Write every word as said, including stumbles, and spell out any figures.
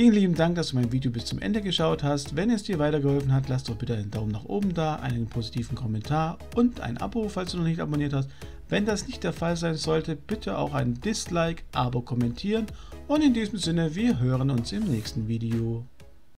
Vielen lieben Dank, dass du mein Video bis zum Ende geschaut hast. Wenn es dir weitergeholfen hat, lass doch bitte einen Daumen nach oben da, einen positiven Kommentar und ein Abo, falls du noch nicht abonniert hast. Wenn das nicht der Fall sein sollte, bitte auch ein Dislike, Abo kommentieren und in diesem Sinne, wir hören uns im nächsten Video.